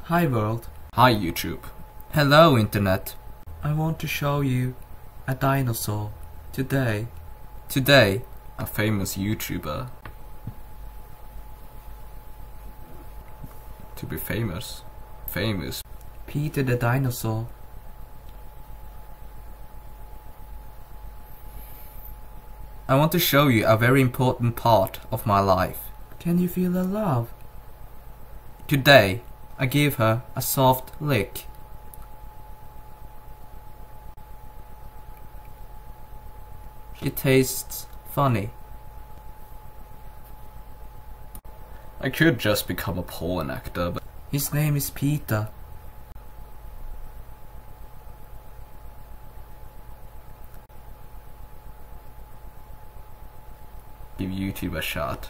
Hi world. Hi YouTube. Hello internet. I want to show you a dinosaur today. A famous YouTuber. To be famous. Peter the dinosaur. I want to show you a very important part of my life. Can you feel the love? Today I give her a soft lick. It tastes funny. I could just become a porn actor, but His name is Peter. give YouTube a shot.